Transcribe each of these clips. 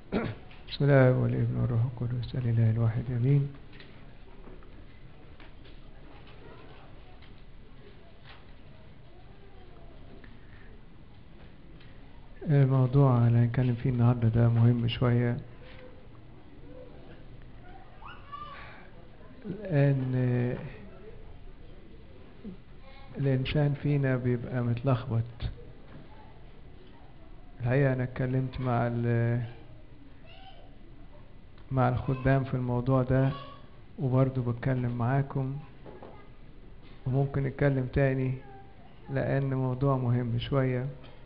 بسم الله والابن والروح القدس الإله الواحد امين. الموضوع اللي هنتكلم فيه النهارده ده مهم شوية، لأن الإنسان فينا بيبقى متلخبط. الحقيقة أنا اتكلمت مع الخدام في الموضوع ده، وبرضه بتكلم معاكم، وممكن نتكلم تاني لأن موضوع مهم شوية.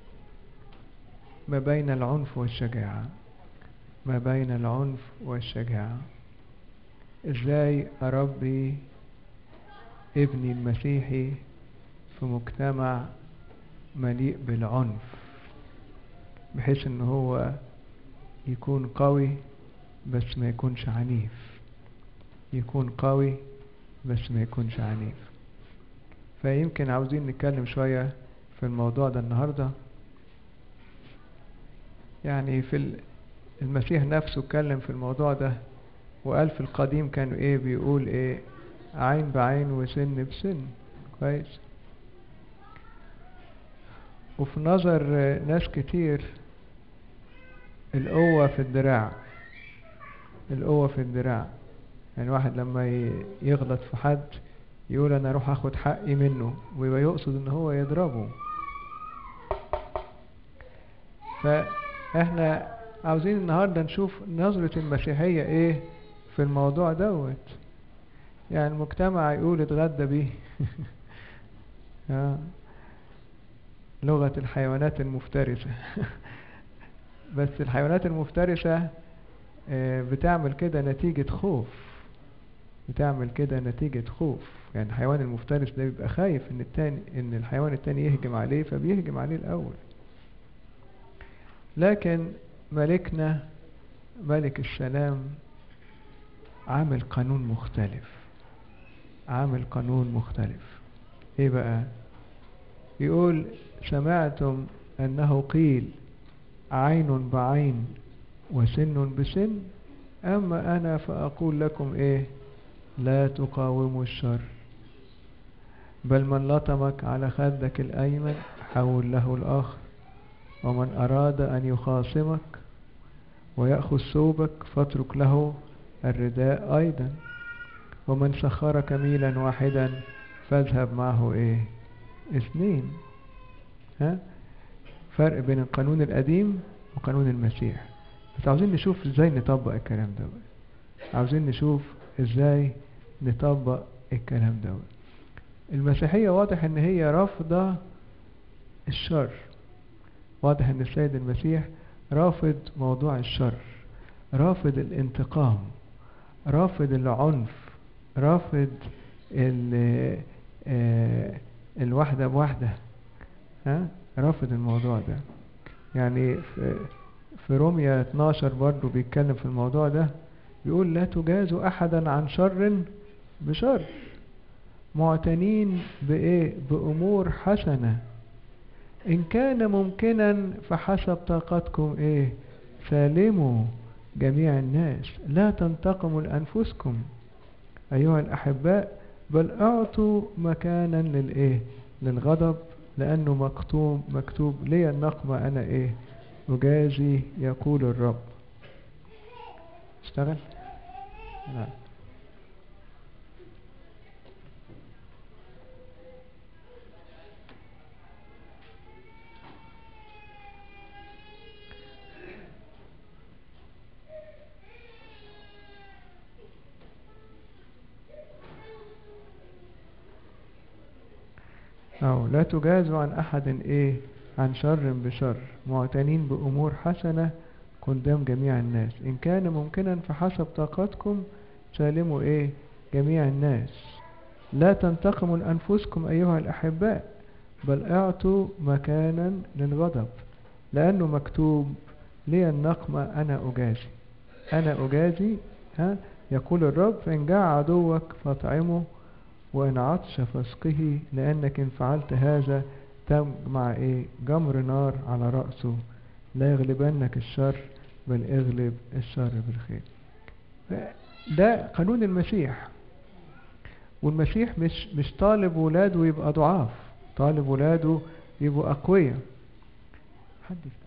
ما بين العنف والشجاعة، ما بين العنف والشجاعة. ازاي أربي ابني المسيحي في مجتمع مليء بالعنف، بحيث ان هو يكون قوي بس ما يكونش عنيف، يكون قوي بس ما يكونش عنيف. فيمكن عاوزين نتكلم شوية في الموضوع ده النهاردة. يعني في المسيح نفسه اتكلم في الموضوع ده، وقال في القديم كانوا ايه، بيقول ايه، عين بعين وسن بسن. كويس. وفي نظر ناس كتير القوة في الدراع، القوة في الدراع. يعني واحد لما يغلط في حد يقول انا اروح اخد حقي منه، ويبقى يقصد ان هو يضربه. فاحنا عاوزين النهاردة نشوف نظرة المسيحية ايه في الموضوع دوت. يعني المجتمع يقول اتغدى بيه لغة الحيوانات المفترسة بس الحيوانات المفترسة بتعمل كده نتيجة خوف، بتعمل كده نتيجة خوف. يعني الحيوان المفترس ده بيبقى خايف ان الحيوان التاني يهجم عليه، فبيهجم عليه الاول. لكن ملكنا ملك السلام عامل قانون مختلف، عامل قانون مختلف. ايه بقى؟ يقول سمعتم انه قيل عين بعين وسن بسن، اما انا فاقول لكم ايه، لا تقاوموا الشر، بل من لطمك على خدك الايمن حول له الاخر، ومن اراد ان يخاصمك ويأخذ ثوبك فاترك له الرداء ايضا، ومن سخرك ميلا واحدا فاذهب معه ايه، اثنين. فرق بين القانون القديم وقانون المسيح. بس عاوزين نشوف ازاي نطبق الكلام ده، عاوزين نشوف ازاي نطبق الكلام ده. المسيحية واضح ان هي رافضة الشر، واضح ان السيد المسيح رافض موضوع الشر، رافض الانتقام، رافض العنف، رافض الوحدة بوحدة. رافض الموضوع ده. يعني في رومية 12 برضو بيتكلم في الموضوع ده، بيقول لا تجازوا احدا عن شر بشر، معتنين بايه، بامور حسنة، ان كان ممكنا فحسب طاقتكم ايه، سالموا جميع الناس، لا تنتقموا لانفسكم ايها الاحباء، بل اعطوا مكانا للايه، للغضب، لانه مكتوب لي النقمة انا ايه، اجازي يقول الرب. اشتغل. لا. أو لا تجازوا عن أحد إيه، عن شر بشر، معتنين بأمور حسنة قدام جميع الناس، إن كان ممكنا فحسب طاقتكم سالموا إيه، جميع الناس، لا تنتقموا لأنفسكم أيها الأحباء، بل اعطوا مكانا للغضب، لأنه مكتوب لي النقمة أنا أجازي، أنا أجازي يقول الرب، فإن جاع عدوك فاطعمه، وإن عطش فاسقه، لأنك إن فعلت هذا تجمع إيه، جمر نار على رأسه، لا يغلبنك الشر بل اغلب الشر بالخير. ده قانون المسيح. والمسيح مش طالب ولاده يبقى ضعاف، طالب ولاده يبقوا أقوياء. حد يفتح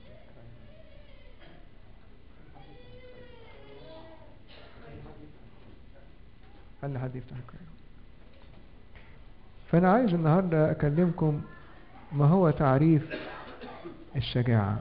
خلي حد يفتح الكلام. فأنا عايز النهاردة أكلمكم ما هو تعريف الشجاعة.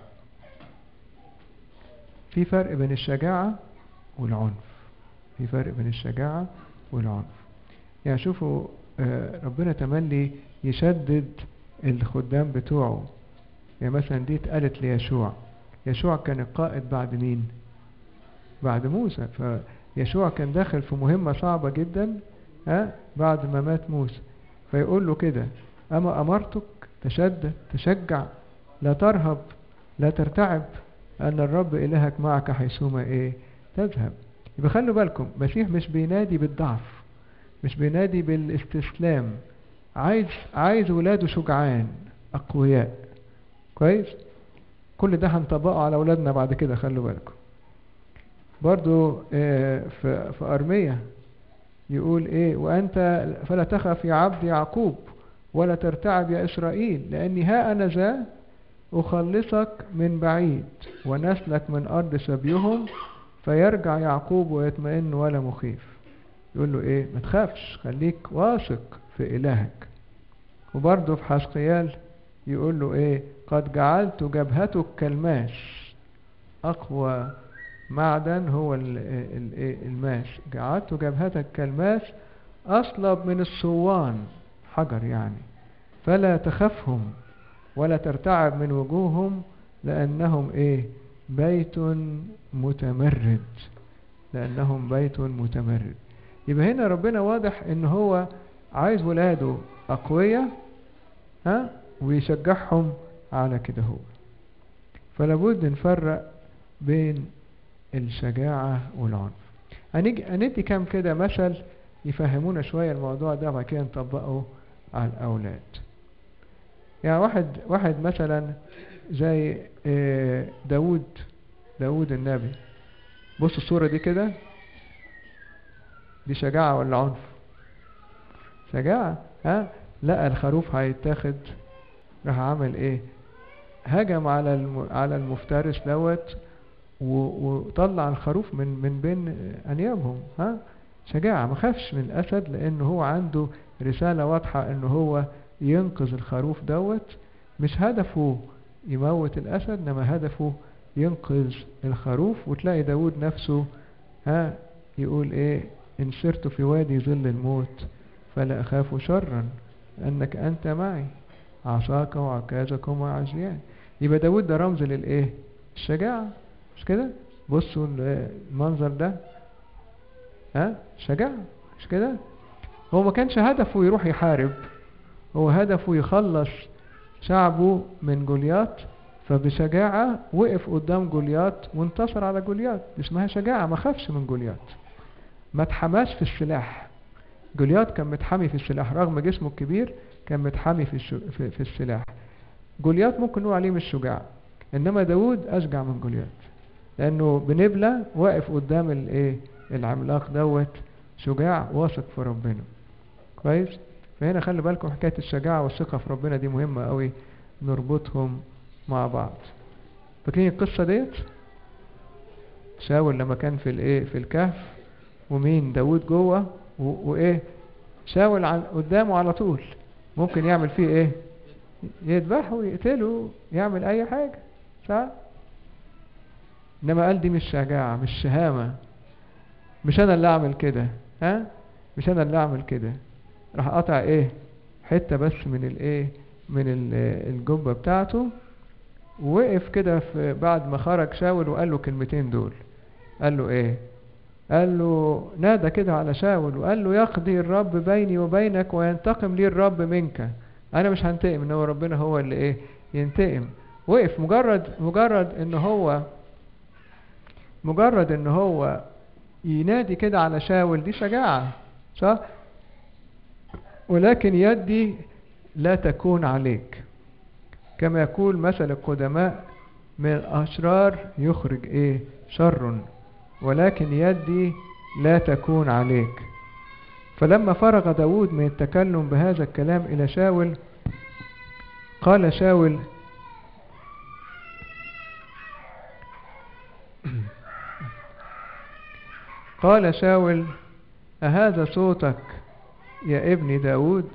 في فرق بين الشجاعة والعنف. في فرق بين الشجاعة والعنف. يعني شوفوا ربنا تملي يشدد الخدام بتوعه. يعني مثلا دي اتقالت ليشوع. يشوع كان القائد بعد مين؟ بعد موسى. فيشوع كان داخل في مهمة صعبة جدا بعد ما مات موسى. فيقول له كده: أما أمرتك تشدد تشجع، لا ترهب لا ترتعب، أن الرب إلهك معك حيثما تذهب. يبقى خلوا بالكم، مسيح مش بينادي بالضعف، مش بينادي بالاستسلام. عايز ولاده شجعان أقوياء. كويس؟ كل ده هنطبقه على أولادنا بعد كده، خلوا بالكم. برضو في أرمية يقول وأنت فلا تخف يا عبد يعقوب ولا ترتعب يا إسرائيل، لأني ها أنا ذا أخلصك من بعيد ونسلك من أرض سبيهم، فيرجع يعقوب ويطمئن ولا مخيف. يقول له ما تخافش، خليك واثق في إلهك. وبرضه في حزقيال يقول له قد جعلت جبهتك كالماس. أقوى معدن هو الماس. جعلت جبهتك كالماس أصلب من الصوان، حجر يعني. فلا تخافهم ولا ترتعب من وجوههم، لأنهم بيت متمرد. لأنهم بيت متمرد. يبقى هنا ربنا واضح ان هو عايز ولاده أقوياء ويشجعهم على كده. هو فلابد نفرق بين الشجاعة والعنف. هندي كام كده مثل يفهمونا شوية الموضوع ده، وبعد كده نطبقه على الأولاد. يعني واحد مثلا زي داود النبي. بص الصورة دي كده، دي شجاعة ولا عنف؟ شجاعة. لقى الخروف هيتاخد، راح عمل هجم على المفترس دوت وطلع الخروف من بين أنيابهم. شجاعة. ما خافش من الأسد، لأنه هو عنده رسالة واضحة أنه هو ينقذ الخروف دوت. مش هدفه يموت الأسد، إنما هدفه ينقذ الخروف. وتلاقي داود نفسه يقول إن سرت في وادي ظل الموت فلا أخاف شرا، لأنك أنت معي، عصاك وعكازك وعزيان. يبقى داود ده رمز الشجاعة. مش كده؟ بصوا المنظر ده، شجاعة. مش كده؟ هو ما كانش هدفه يروح يحارب، هو هدفه يخلص شعبه من جوليات. فبشجاعة وقف قدام جوليات وانتصر على جوليات. اسمها شجاعة. ما خافش من جوليات، ما اتحماش في السلاح. جوليات كان متحمي في السلاح، رغم جسمه الكبير كان متحمي في السلاح. جوليات ممكن نقول عليه مش شجاع، انما داود اشجع من جوليات، لانه بنبلة واقف قدام العملاق دوت، شجاع واثق في ربنا. كويس؟ فهنا خلي بالكم، حكاية الشجاعة والثقة في ربنا دي مهمة قوي، نربطهم مع بعض. فاكرين القصة ديت؟ شاول لما كان في الكهف، ومين؟ داود جوه، شاول قدامه على طول، ممكن يعمل فيه يذبحه ويقتله، يعمل اي حاجة، صح؟ انما قال دي مش شجاعة، مش شهامة، مش انا اللي اعمل كده، مش انا اللي اعمل كده. راح قطع حتة بس من الجبة بتاعته، ووقف كده بعد ما خرج شاول وقال له كلمتين دول. قال له قال له نادى كده على شاول وقال له: يقضي الرب بيني وبينك وينتقم لي الرب منك. انا مش هنتقم، انه ربنا هو اللي ينتقم. وقف مجرد ان هو ينادي كده على شاول، دي شجاعة، صح؟ ولكن يدي لا تكون عليك، كما يقول مثل القدماء: من الأشرار يخرج ايه شر، ولكن يدي لا تكون عليك. فلما فرغ داود من التكلم بهذا الكلام إلى شاول، قال شاول قال شاول: أهذا صوتك يا ابن داود؟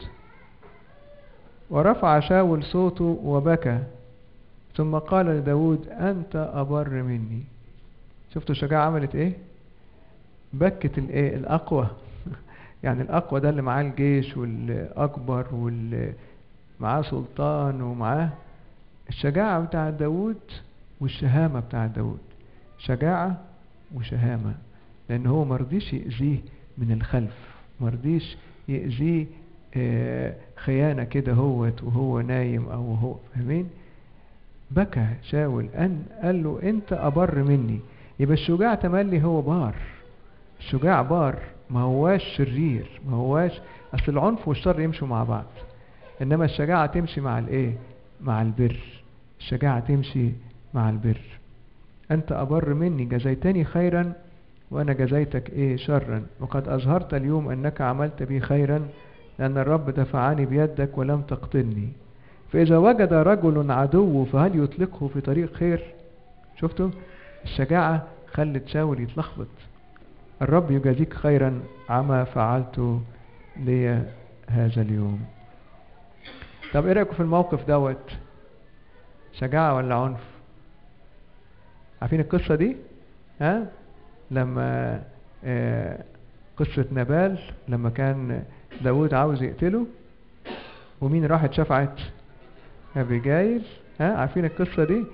ورفع شاول صوته وبكى، ثم قال لداود: أنت أبر مني. شفتوا الشجاعة عملت ايه؟ بكت الايه الأقوى. يعني الأقوى ده اللي معاه الجيش والأكبر واللي معاه سلطان ومعاه الشجاعة بتاع داود والشهامة بتاع داود. شجاعة وشهامة، لأن هو مرضيش يأذيه من الخلف، مرضيش يأذيه خيانة كده وهو نايم أو هو فاهمين. بكى شاول قال له: أنت أبر مني. يبقى الشجاع تملي هو بار، الشجاع بار، ما هواش شرير، ما هواش. أصل العنف والشر يمشوا مع بعض، إنما الشجاعة تمشي مع الإيه؟ مع البر. الشجاعة تمشي مع البر. أنت أبر مني، جزيتني خيرا وأنا جزيتك إيه شرا، وقد أظهرت اليوم أنك عملت بي خيرا، لأن الرب دفعني بيدك ولم تقتلني. فإذا وجد رجل عدو فهل يطلقه في طريق خير؟ شفتوا؟ الشجاعة خلت شاول يتلخبط. الرب يجازيك خيرا عما فعلته لي هذا اليوم. طب ايه رأيكم في الموقف دوت؟ شجاعة ولا عنف؟ عارفين القصة دي؟ ها؟ لما قصة نبال، لما كان داود عاوز يقتله، ومين راحت شفعت؟ أبيجايل. ها؟ عارفين القصة دي؟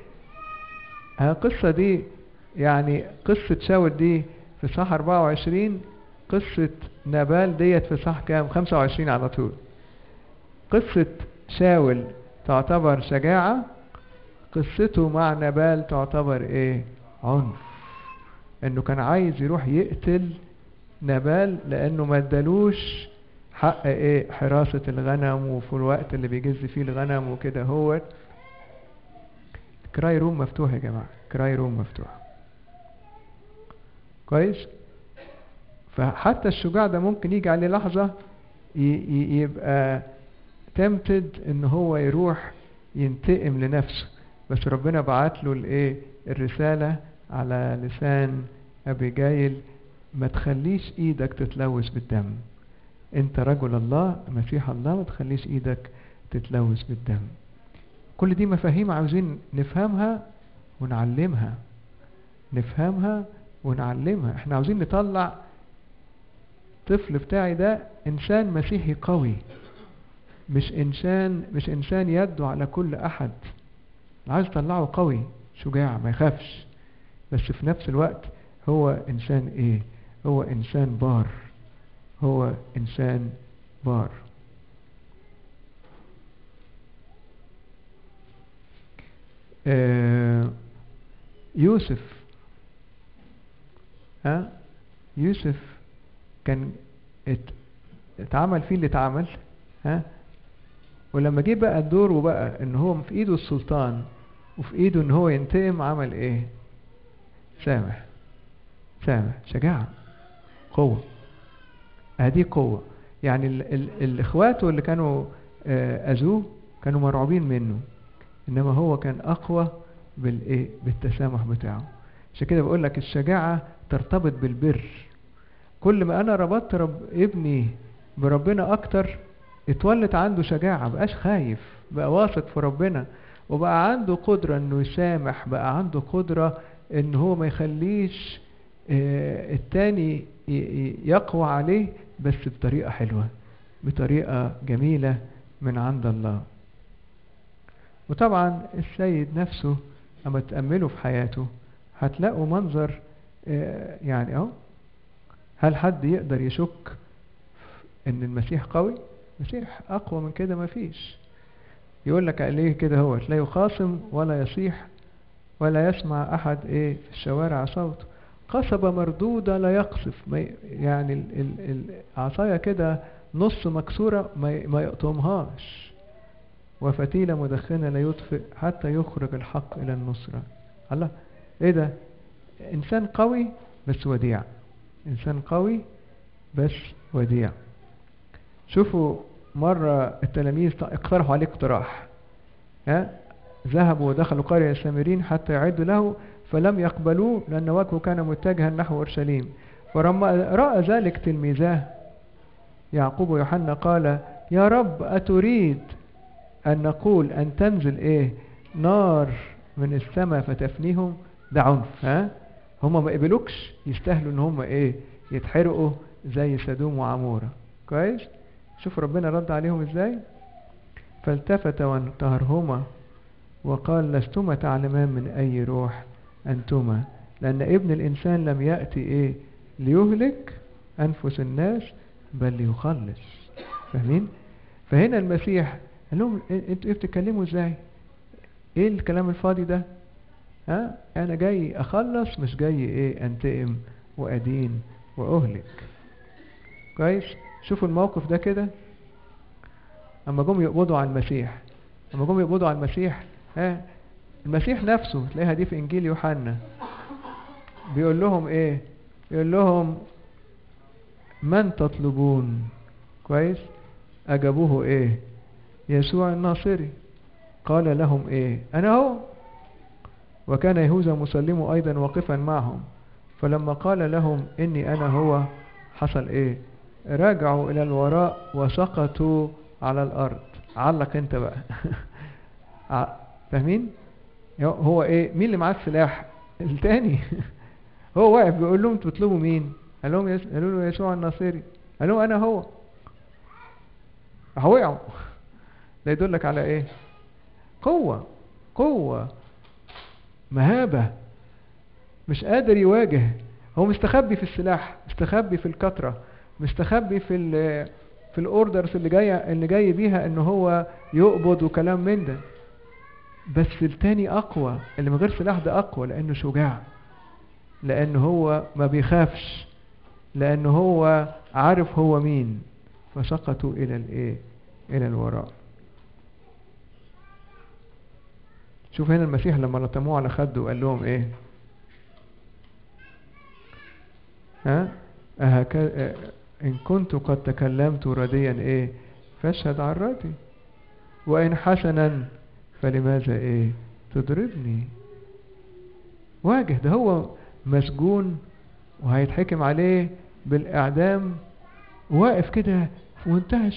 القصة دي يعني قصة شاول دي في صح 24، قصة نبال ديت في صح كام؟ 25 على طول. قصة شاول تعتبر شجاعة، قصته مع نبال تعتبر ايه؟ عنف. انه كان عايز يروح يقتل نبال لانه ما ادالوش حق ايه؟ حراسة الغنم، وفي الوقت اللي بيجز فيه الغنم وكده. هو كراي روم مفتوح يا جماعة، كراي روم مفتوح كويس. فحتى الشجاع ده ممكن يجي عليه لحظة يبقى تمتد ان هو يروح ينتقم لنفسه، بس ربنا بعت له الايه؟ الرسالة على لسان أبيجايل: ما تخليش ايدك تتلوث بالدم، انت رجل الله مسيح الله، ما تخليش ايدك تتلوث بالدم. كل دي مفاهيم عاوزين نفهمها ونعلمها، نفهمها ونعلمها. احنا عاوزين نطلع الطفل بتاعي ده انسان مسيحي قوي، مش انسان يده على كل احد. عايز اطلعه قوي شجاع ما يخافش، بس في نفس الوقت هو انسان ايه؟ هو انسان بار، هو انسان بار. يوسف، يوسف كان اتعمل فيه اللي اتعمل، ولما جه بقى الدور وبقى ان هو في ايده السلطان وفي ايده ان هو ينتقم، عمل ايه؟ سامح. شجاعة، قوة. هذه قوة. يعني الاخواته اللي كانوا اذوه كانوا مرعوبين منه، انما هو كان اقوى بالايه؟ بالتسامح بتاعه. عشان كده بقول لك الشجاعة ترتبط بالبر. كل ما انا ربطت ابني بربنا اكتر، اتولد عنده شجاعة، بقاش خايف، بقى واثق في ربنا، وبقى عنده قدرة انه يسامح، بقى عنده قدرة ان هو ما يخليش التاني يقوى عليه، بس بطريقة حلوة، بطريقة جميلة من عند الله. وطبعا السيد نفسه اما تأملوا في حياته هتلاقوا منظر يعني هل حد يقدر يشك ان المسيح قوي؟ المسيح اقوى من كده ما فيش. يقول لك عليه كده: هو لا يخاصم ولا يصيح ولا يسمع احد ايه في الشوارع صوته، قصبة مردودة لا يقصف. يعني العصاية كده نص مكسورة ما يقطمهاش، وفتيلة مدخنة لا يطفئ حتى يخرج الحق الى النصرة. الله، ايه ده؟ انسان قوي بس وديع، انسان قوي بس وديع. شوفوا مرة التلاميذ اقترحوا عليه اقتراح، ها، ذهبوا ودخلوا قرية السامرين حتى يعدوا له، فلم يقبلوه لأن وجهه كان متجها نحو أورشليم. فلما رأى ذلك تلميذاه يعقوب ويوحنا قال: يا رب أتريد أن نقول أن تنزل إيه نار من السماء فتفنيهم؟ ده عنف، ها؟ هم ما قبلوكش، يستاهلوا ان هم ايه يتحرقوا زي سدوم وعمورة. كويس؟ شوف ربنا رد عليهم ازاي. فالتفت وانتهرهما وقال: لستما تعلمان من اي روح انتما، لان ابن الانسان لم يأتي ايه ليهلك انفس الناس بل ليخلص. فاهمين؟ فهنا المسيح قال لهم: انتوا ايه بتتكلموا ازاي؟ ايه الكلام الفاضي ده؟ ها، انا جاي اخلص، مش جاي ايه انتقم وادين واهلك. كويس؟ شوفوا الموقف ده كده. اما جم يقبضوا على المسيح، ها، المسيح نفسه تلاقيها دي في انجيل يوحنا، بيقول لهم ايه؟ يقول لهم: من تطلبون؟ كويس؟ اجابوه ايه؟ يسوع الناصري. قال لهم ايه؟ انا هو. وكان يهوذا مسلمه ايضا واقفا معهم، فلما قال لهم اني انا هو، حصل ايه؟ رجعوا الى الوراء وسقطوا على الارض. علق انت بقى. فاهمين؟ هو ايه؟ مين اللي معاه السلاح؟ التاني. هو واقف بيقول لهم: تطلبوا مين؟ قالوا له: يسوع الناصري. قال لهم: انا هو. وقعوا. ده يدلك على ايه؟ قوة، مهابة، مش قادر يواجه. هو مستخبي في السلاح، مستخبي في الكترة، مستخبي في الاوردرز اللي جاي بيها ان هو يقبض وكلام من ده. بس التاني اقوى، اللي من غير سلاح ده اقوى، لانه شجاع، لانه هو ما بيخافش، لانه هو عارف هو مين. فسقطوا الى الوراء. شوف هنا المسيح لما لطموه على خده وقال لهم ايه؟ ها، ان كنت قد تكلمت رديا ايه فاشهد عن ردي، وان حسنا فلماذا ايه تضربني؟ واجه، ده هو مسجون وهيتحكم عليه بالاعدام، واقف كده في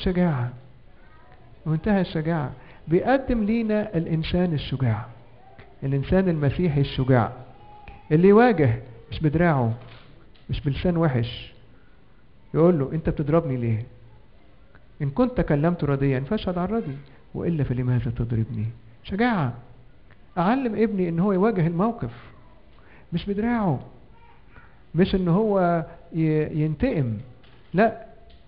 منتهى الشجاعة، بيقدم لينا الانسان الشجاع، الانسان المسيحي الشجاع اللي يواجه مش بدراعه، مش بلسان وحش. يقول له: انت بتضربني ليه؟ ان كنت تكلمت رديا فاشهد عن ردي، والا فلماذا تضربني؟ شجاعة. اعلم ابني ان هو يواجه الموقف مش بدراعه، مش ان هو ينتقم، لا،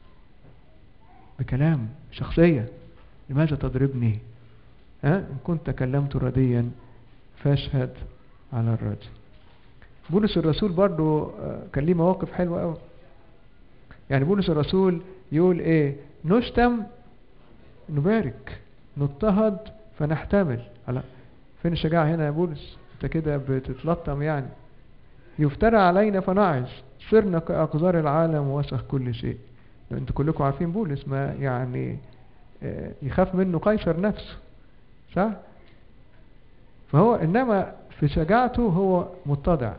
بكلام، شخصية. لماذا تضربني؟ ان كنت تكلمت رديا فاشهد على الردي. بولس الرسول برضو كان ليه مواقف حلوة قوي. يعني بولس الرسول يقول ايه؟ نشتم نبارك، نضطهد فنحتمل. فين الشجاعة هنا يا بولس؟ انت كده بتتلطم يعني. يفترى علينا فنعظ، صرنا كأقذار العالم ووسخ كل شيء. انتوا كلكم عارفين بولس ما يعني يخاف منه قيصر نفسه، صح؟ فهو انما في شجاعته هو متضع،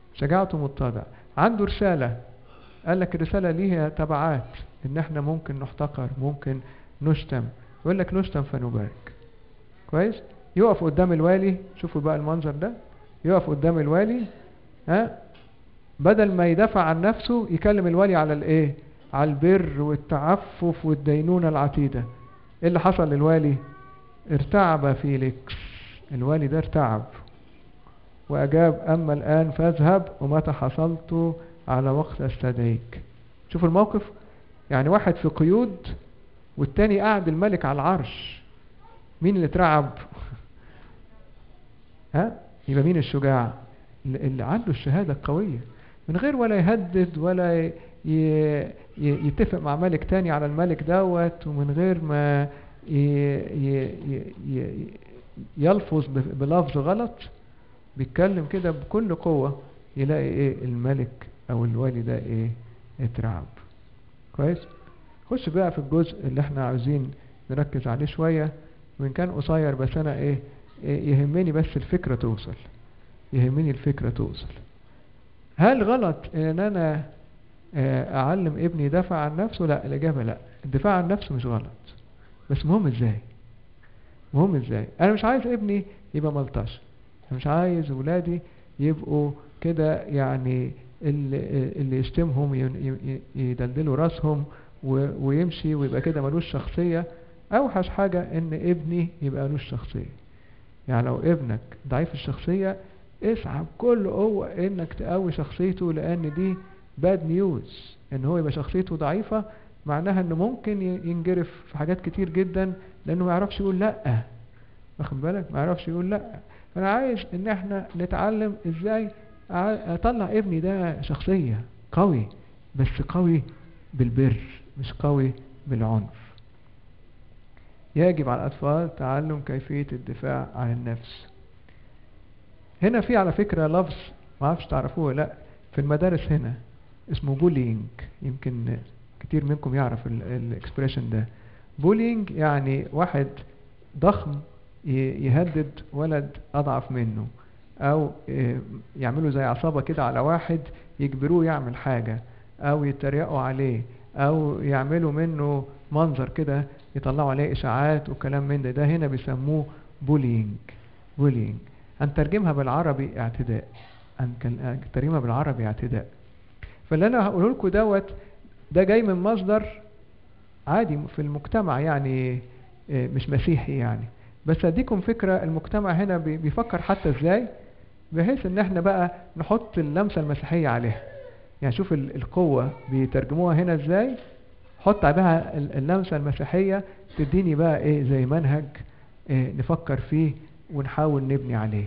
عنده رسالة. قال لك الرسالة ليها تبعات، ان احنا ممكن نحتقر، ممكن نشتم. يقول لك: نشتم فنبارك. كويس؟ يقف قدام الوالي. شوفوا بقى المنظر ده، يقف قدام الوالي، بدل ما يدافع عن نفسه يكلم الوالي على الايه؟ على البر والتعفف والدينونة العتيدة. ايه اللي حصل للوالي؟ ارتعب فيليكس. الوالي ده ارتعب واجاب: اما الان فاذهب، ومتى حصلت على وقت استدعيك. شوفوا الموقف، يعني واحد في قيود والتاني قاعد الملك على العرش. مين اللي اترعب؟ يبقى مين الشجاع؟ اللي عنده الشهادة القوية، من غير ولا يهدد ولا يتفق مع ملك تاني على الملك دوت، ومن غير ما يلفظ بلفظ غلط. بيتكلم كده بكل قوة، يلاقي ايه الملك او الوالي ده ايه اترعب. كويس. خش بقى في الجزء اللي احنا عاوزين نركز عليه شوية، وان كان قصير بس انا إيه يهمني بس الفكرة توصل. يهمني الفكرة توصل. هل غلط ان انا اعلم ابني يدافع عن نفسه؟ لا، الاجابة لا. الدفاع عن نفسه مش غلط، بس مهم ازاي. مهم ازاي. انا مش عايز ابني يبقى ملطش، انا مش عايز ولادي يبقوا كده يعني اللي يشتمهم يدلدلوا راسهم ويمشي ويبقى كده ملوش شخصية. اوحش حاجة ان ابني يبقى ملوش شخصية. يعني لو ابنك ضعيف الشخصية، اسعى بكل قوة انك تقوي شخصيته، لان دي باد نيوز. ان هو يبقى شخصيته ضعيفة معناها انه ممكن ينجرف في حاجات كتير جدا، لانه ما يعرفش يقول لا. واخد بالك؟ ما يعرفش يقول لا. فانا عايز ان احنا نتعلم ازاي اطلع ابني ده شخصية قوي، بس قوي بالبر مش قوي بالعنف. يجب على الأطفال تعلم كيفية الدفاع عن النفس. هنا في على فكرة لفظ ما عرفش تعرفوه لا في المدارس هنا اسمه بولينج. يمكن كتير منكم يعرف الاكسبريشن ده. بولينج يعني واحد ضخم يهدد ولد أضعف منه، أو يعملوا زي عصابة كده على واحد يجبروه يعمل حاجة، أو يتريقوا عليه، أو يعملوا منه منظر كده يطلعوا عليه إشاعات وكلام من ده. ده هنا بيسموه بولينج. بولينج هنترجمها بالعربي اعتداء. هنترجمها بالعربي اعتداء. فاللي أنا هقوله لكم ده جاي من مصدر عادي في المجتمع، يعني مش مسيحي يعني، بس اديكم فكرة المجتمع هنا بيفكر حتى ازاي، بحيث ان احنا بقى نحط اللمسة المسيحية عليها. يعني شوف القوة بيترجموها هنا ازاي، حط عليها اللمسة المسيحية، تديني بقى ايه زي منهج نفكر فيه ونحاول نبني عليه.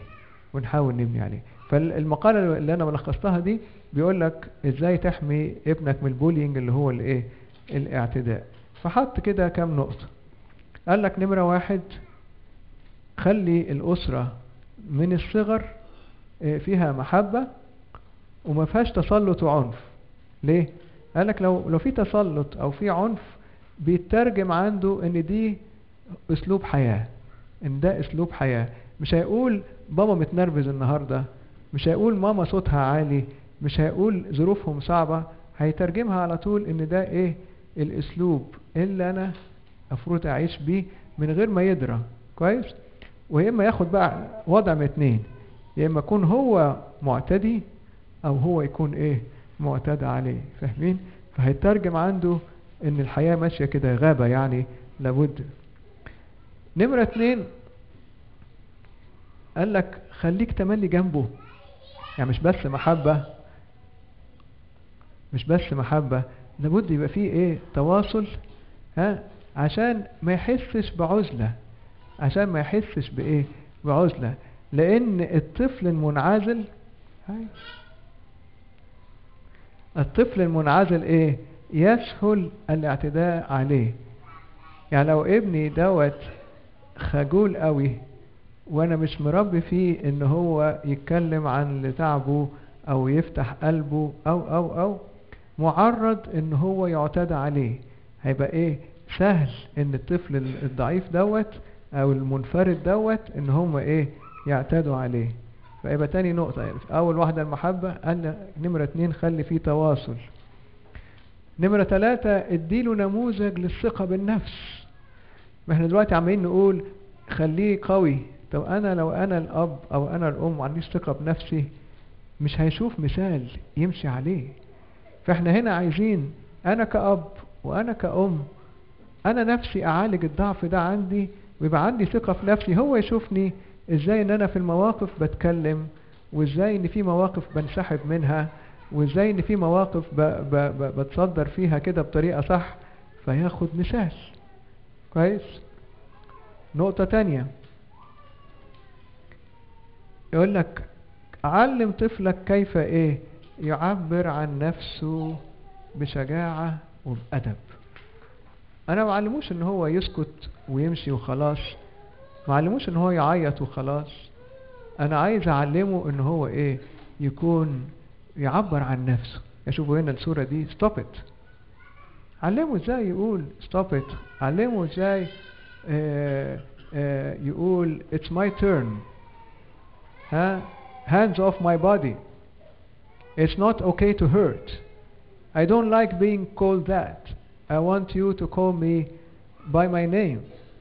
فالمقالة اللي انا ملخصتها دي بيقول لك ازاي تحمي ابنك من البولينج اللي هو الايه الاعتداء. فحط كده كام نقطة. قال لك نمرة 1، خلي الأسرة من الصغر فيها محبة وما فيهاش تسلط وعنف. ليه؟ قال لك لو في تسلط أو في عنف بيترجم عنده إن دي أسلوب حياة، إن ده أسلوب حياة. مش هيقول بابا متنرفز النهاردة، مش هيقول ماما صوتها عالي، مش هيقول ظروفهم صعبة، هيترجمها على طول إن ده إيه الأسلوب اللي أنا أفروض أعيش بيه من غير ما يدرى. كويس. ويا إما ياخد بقى وضع من اتنين، يا إما يكون هو معتدي أو هو يكون إيه معتدى عليه. فاهمين؟ فهيترجم عنده إن الحياة ماشية كده غابة يعني لابد. نمرة 2 قال لك خليك تملي جنبه. يعني مش بس محبة، لابد يبقى فيه ايه تواصل، عشان ما يحسش بعزلة، بعزلة. لان الطفل المنعزل ايه يسهل الاعتداء عليه. يعني لو ابني خجول قوي وانا مش مربي فيه ان هو يتكلم عن اللي تعبه او يفتح قلبه او معرض ان هو يعتدى عليه. هيبقى ايه سهل ان الطفل الضعيف او المنفرد ان هم ايه يعتدوا عليه. فيبقى تاني نقطة يعني اول واحدة المحبة. قال نمرة 2 خلي فيه تواصل. نمرة 3 اديله نموذج للثقة بالنفس. ما احنا دلوقتي عمالين نقول خليه قوي. طب لو انا الاب او انا الام ما عنديش ثقة بنفسي، مش هيشوف مثال يمشي عليه. فاحنا هنا عايزين انا كأب وانا كأم انا نفسي اعالج الضعف ده عندي، ويبقى عندي ثقة في نفسي. هو يشوفني ازاي ان انا في المواقف بتكلم، وازاي ان في مواقف بنسحب منها، وازاي ان في مواقف بتصدر فيها كده بطريقة صح، فياخد مثال. كويس. نقطة تانية يقول لك علم طفلك كيف يعبر عن نفسه بشجاعة وبأدب. انا ما علموش ان هو يسكت ويمشي وخلاص، ما علموش ان هو يعيط وخلاص، انا عايز اعلمه ان هو ايه، يكون يعبر عن نفسه. شوفوا هنا الصورة دي stop it. علمه ازاي يقول stop it. علمه ازاي يقول it's my turn. ها hands off my body. It's not okay to hurt. I don't like being called that. I want you to call me by my name.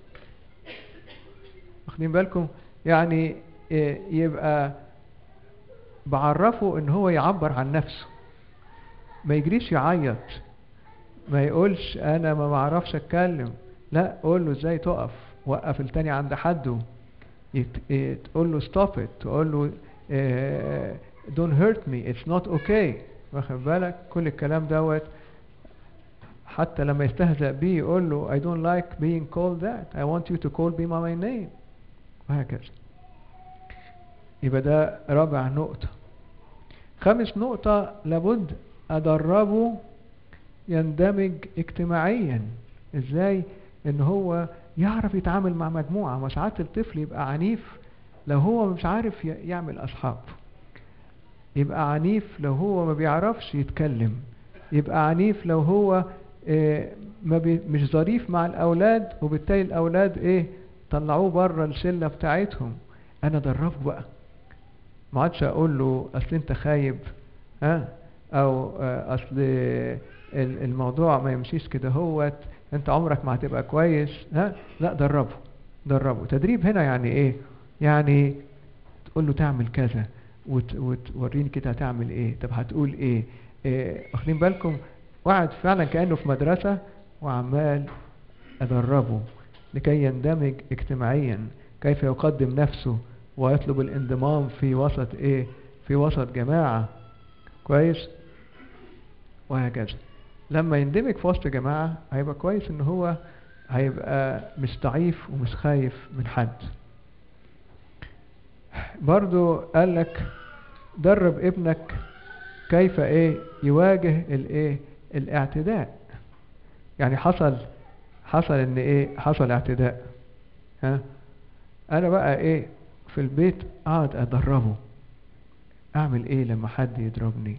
واخدين بالكم؟ يعني يبقى بعرفه ان هو يعبر عن نفسه، ما يجريش يعيط، ما يقولش انا ما بعرفش اتكلم. لا، قول له ازاي تقف، وقف التاني عند حده، تقول له stop it، تقول له don't hurt me, it's not okay. واخد بالك؟ كل الكلام دوت. حتى لما يستهزأ بيه يقول له I don't like being called that, I want you to call me by my name، وهكذا. يبقى ده رابع نقطة. خامس نقطة، لابد أدربه يندمج اجتماعيا. ازاي؟ ان هو يعرف يتعامل مع مجموعة. وساعات الطفل يبقى عنيف لو هو مش عارف يعمل أصحاب، يبقى عنيف لو هو ما بيعرفش يتكلم، يبقى عنيف لو هو مش ظريف مع الأولاد، وبالتالي الأولاد طلعوه بره الشلة بتاعتهم. أنا دربه بقى، ما عادش أقول له أصل أنت خايب، أو أصل الموضوع ما يمشيش كده، هوت أنت عمرك ما هتبقى كويس. لا، دربه. تدريب هنا يعني إيه؟ يعني تقول له تعمل كذا، وتوريني كده هتعمل ايه، طب هتقول ايه. واخدين بالكم؟ وقعد فعلا كأنه في مدرسة، وعمال ادربه لكي يندمج اجتماعيا، كيف يقدم نفسه ويطلب الانضمام في وسط في وسط جماعة. كويس؟ وهكذا. لما يندمج في وسط جماعة هيبقى كويس، ان هو هيبقى مش ضعيف ومش خايف من حد. برضو قال لك درب ابنك كيف يواجه الاعتداء. يعني حصل ان حصل اعتداء، انا بقى في البيت قاعد ادربه اعمل لما حد يضربني.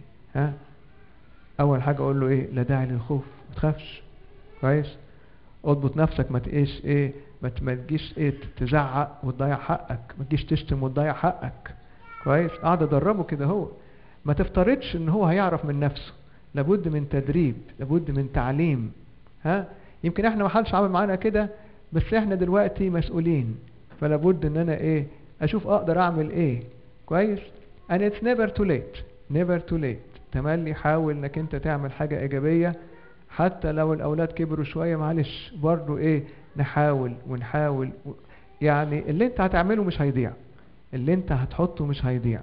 اول حاجة اقول له لا داعي للخوف، ما تخافش. كويس؟ اضبط نفسك، ما تقيش ما تجيش تزعق وتضيع حقك، ما تجيش تشتم وتضيع حقك. كويس؟ قاعد ادربه كده. هو ما تفترضش ان هو هيعرف من نفسه، لابد من تدريب، لابد من تعليم. يمكن احنا ما حدش عامل معانا كده، بس احنا دلوقتي مسؤولين، فلابد ان انا اشوف اقدر اعمل كويس؟ and it's never too late. تملي حاول انك انت تعمل حاجة ايجابية، حتى لو الاولاد كبروا شوية، معلش برضو نحاول ونحاول. يعني اللي انت هتعمله مش هيضيع، اللي انت هتحطه مش هيضيع.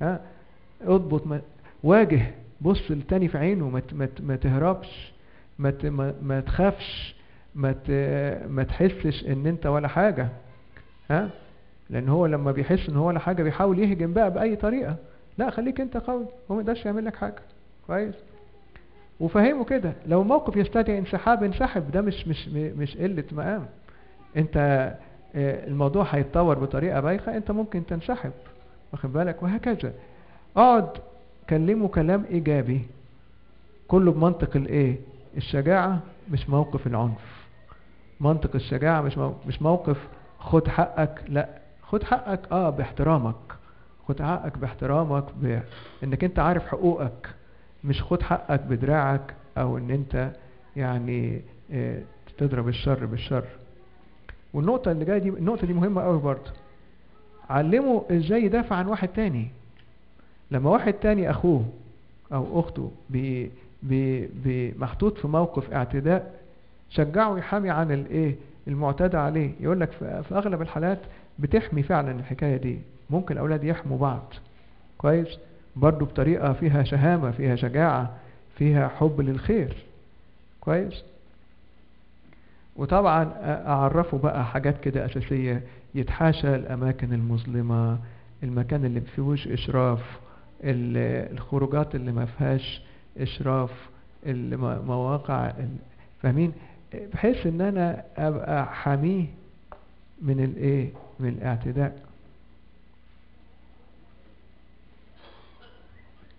اضبط، واجه، بص التاني في عينه، ما تهربش، ما تخافش، ما تحسش ان انت ولا حاجة. لان هو لما بيحس ان هو ولا حاجة بيحاول يهجم بقى بأي طريقة. لا، خليك انت قوي، هو ما يقدرش يعمل لك حاجة. كويس؟ وفهمه كده، لو موقف يستدعي انسحاب انسحب، ده مش قلة مقام. انت الموضوع هيتطور بطريقة بايخة، انت ممكن تنسحب، واخد بالك؟ وهكذا. اقعد كلمه كلام ايجابي، كله بمنطق الشجاعة، مش موقف العنف. منطق الشجاعة مش موقف خد حقك، لا، خد حقك باحترامك، خد حقك باحترامك، انك انت عارف حقوقك، مش خد حقك بدراعك، او ان انت يعني تضرب الشر بالشر. والنقطة اللي جاية دي، النقطة دي مهمة قوي برضه. علمه ازاي يدافع عن واحد تاني. لما واحد تاني اخوه او اخته محطوط في موقف اعتداء، شجعه يحامي عن المعتدى عليه. يقول لك في اغلب الحالات بتحمي فعلا الحكاية دي. ممكن الاولاد يحموا بعض. كويس؟ برضو بطريقة فيها شهامة، فيها شجاعة، فيها حب للخير. كويس؟ وطبعا اعرفه بقى حاجات كده اساسية، يتحاشى الاماكن المظلمة، المكان اللي فيهوش اشراف، الخروجات اللي ما فيهاش اشراف، المواقع، فاهمين؟ بحيث ان انا ابقى حاميه من من الاعتداء.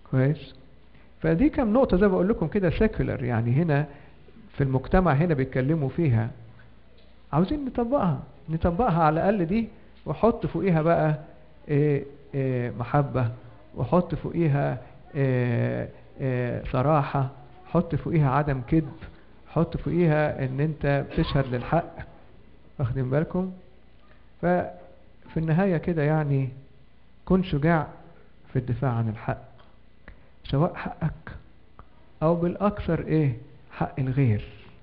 كويس. فدي كم نقطة زي ما بقول لكم كده سيكولر، يعني هنا في المجتمع هنا بيتكلموا فيها، عاوزين نطبقها على الأقل دي، وحط فوقيها بقى محبة، وحط فوقيها صراحة، حط فوقيها عدم كذب، حط فوقيها ان انت بتشهد للحق. واخدين بالكم؟ ففي النهاية كده يعني كن شجاع في الدفاع عن الحق، سواء حقك او بالاكثر حق الغير.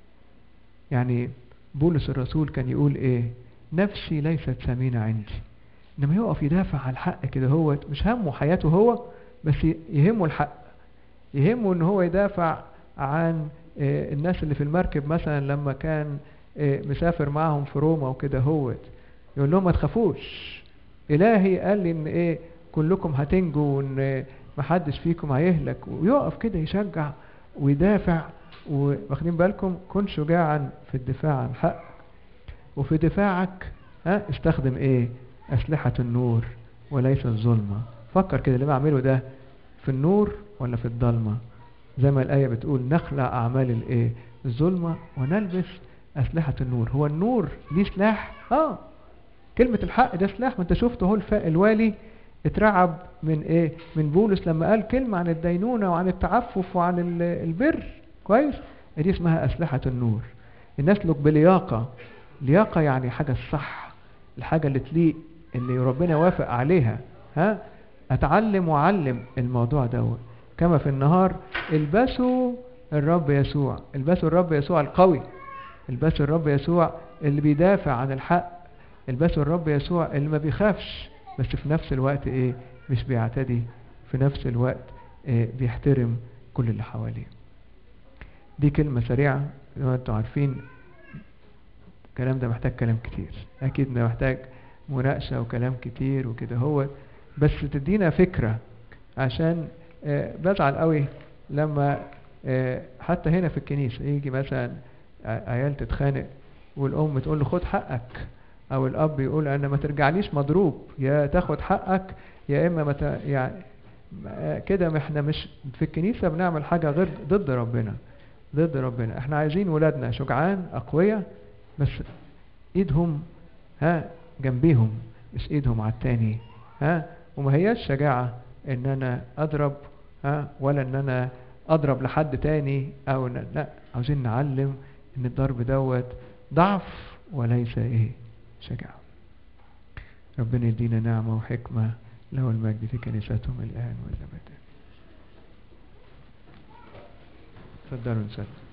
يعني بولس الرسول كان يقول نفسي ليست ثمينة عندي، انما يقف يدافع عن الحق كده، هو مش همه حياته هو بس، يهمه الحق، يهمه ان هو يدافع عن الناس اللي في المركب مثلا لما كان مسافر معهم في روما وكده، هو يقول لهم ما تخافوش، الهي قال لي ان كلكم هتنجوا، وان محدش فيكم هيهلك، ويقف كده يشجع ويدافع. واخدين بالكم؟ كن شجاعا في الدفاع عن الحق، وفي دفاعك استخدم أسلحة النور وليس الظلمة. فكر كده اللي بعمله ده في النور ولا في الضلمة؟ زي ما الآية بتقول نخلع أعمال الظلمة ونلبس أسلحة النور. هو النور ليه سلاح؟ كلمة الحق ده سلاح. ما انت شفته هو الوالي اترعب من من بولس لما قال كلمة عن الدينونة وعن التعفف وعن البر. كويس؟ دي اسمها أسلحة النور. نسلك بلياقة. لياقة يعني حاجة الصح، الحاجة اللي تليق، اللي ربنا وافق عليها. أتعلم وأعلم الموضوع ده كما في النهار. البسوا الرب يسوع، البسوا الرب يسوع القوي، البسوا الرب يسوع اللي بيدافع عن الحق، البسوا الرب يسوع اللي ما بيخافش بس في نفس الوقت مش بيعتدي، في نفس الوقت بيحترم كل اللي حواليه. دي كلمة سريعة زي ما انتم عارفين. الكلام ده محتاج كلام كتير، اكيد ده محتاج مناقشة وكلام كتير وكده، هو بس تدينا فكرة. عشان بزعل قوي لما حتى هنا في الكنيسة يجي مثلا عيال تتخانق والام تقول له خد حقك، او الاب يقول انا ما ترجعليش مضروب، يا تاخد حقك يا اما يعني كده. احنا مش في الكنيسة بنعمل حاجة غير ضد ربنا، ضد ربنا. احنا عايزين ولادنا شجعان اقوياء، بس ايدهم جنبيهم، مش ايدهم على التاني. وما هياش شجاعة ان انا اضرب ولا ان انا اضرب لحد تاني، او لا، عاوزين نعلم ان الضرب دوت ضعف وليس شجاعة. ربنا يدينا نعمة وحكمة، له المجد في كنيستهم الآن والأبد. تفضلوا نصلي.